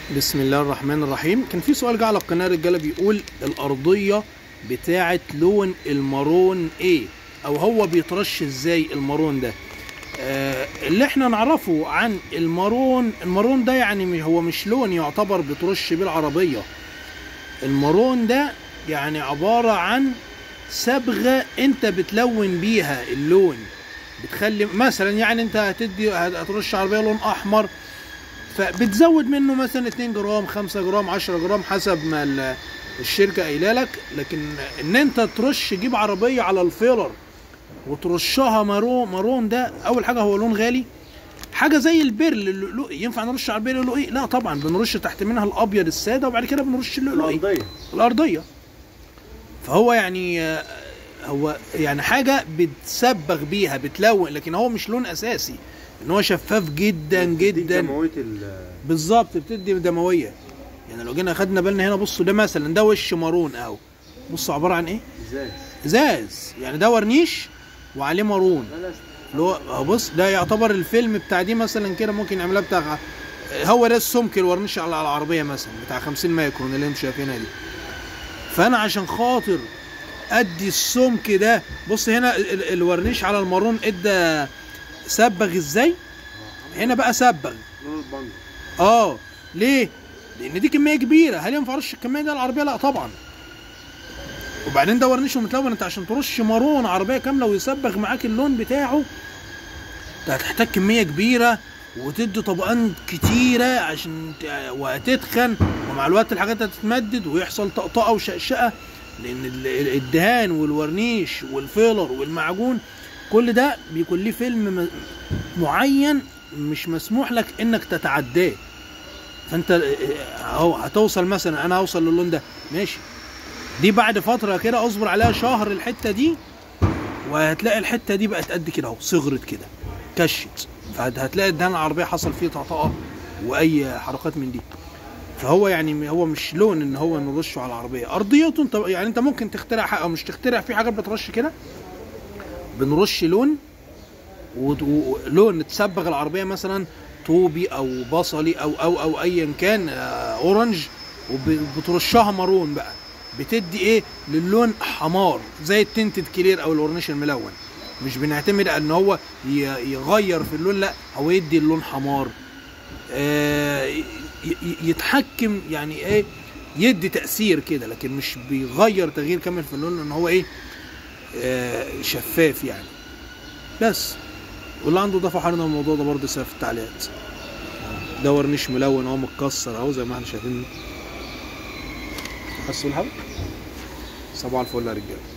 بسم الله الرحمن الرحيم. كان في سؤال جه على القناه رجاله بيقول الارضيه بتاعه لون المارون ايه، او هو بيترش ازاي المارون ده. اللي احنا نعرفه عن المارون ده يعني هو مش لون يعتبر بترش بيه العربيه. المارون ده يعني عباره عن صبغه انت بتلون بيها اللون، بتخلي مثلا يعني انت هترش عربيه لون احمر، فبتزود منه مثلا 2 جرام 5 جرام 10 جرام حسب ما الشركه قايله لك. لكن ان انت تجيب عربيه على الفيلر وترشها مارون ده اول حاجه هو لون غالي، حاجه زي البرل. ينفع نرش عربيه لؤلؤي؟ لا طبعا، بنرش تحت منها الابيض الساده وبعد كده بنرش اللؤلؤي الارضيه. فهو يعني هو يعني حاجه بتسبغ بيها بتلون، لكن هو مش لون اساسي، ان هو شفاف جدا جدا. دمويه بالظبط، بتدي دمويه. يعني لو جينا خدنا بالنا هنا، بصوا ده مثلا ده وش مارون اهو، بصوا عباره عن ايه؟ ازاز. يعني ده ورنيش وعليه مارون، اللي هو بص ده يعتبر الفيلم بتاع دي مثلا كده، ممكن يعملها بتاع هو ده السمك الورنيش على العربيه مثلا بتاع 50 مايكرون اللي انتم شايفينها دي. فانا عشان خاطر ادي السمك ده، بص هنا الورنيش على المارون ادى سبغ ازاي؟ هنا بقى سبغ ليه؟ لان دي كميه كبيره. هل ينفع ارش الكميه دي على العربيه؟ لا طبعا. وبعدين ده ورنيش ومتلون، انت عشان ترش مارون عربيه كامله ويصبغ معاك اللون بتاعه انت هتحتاج كميه كبيره وتدي طبقات كتيره عشان وهتتخن، ومع الوقت الحاجات هتتمدد ويحصل طقطقه وشقشقه، لان الدهان والورنيش والفيلر والمعجون كل ده بيكون ليه فيلم معين مش مسموح لك انك تتعداه. فانت اهو هتوصل مثلا، انا هوصل للون ده ماشي، دي بعد فتره كده اصبر عليها شهر الحته دي، وهتلاقي الحته دي بقت قد كده اهو، صغرت كده كشت، فهتلاقي الدهان العربيه حصل فيه طقطقه واي حركات من دي. فهو يعني هو مش لون ان هو نرشه على العربيه. ارضيته انت يعني انت ممكن تخترع حاجه او مش تخترع، في حاجات بترش كده، بنرش لون ولون تصبغ العربيه مثلا طوبي او بصلي او ايا كان اورنج، وبترشها مارون بقى، بتدي ايه للون حمار زي التنتد كلير او الورنيش الملون. مش بنعتمد ان هو يغير في اللون، لا هو يدي اللون حمار، يتحكم يعني ايه، يدي تأثير كده، لكن مش بيغير تغيير كامل في اللون، ان هو ايه شفاف يعني. بس واللي عنده ضفه حالنا الموضوع ده برضه سيبها في التعليقات. ده ورنيش ملون اهو متكسر اهو زي ما احنا شايفين. حسوا الحب. صباح الفل يا رجاله.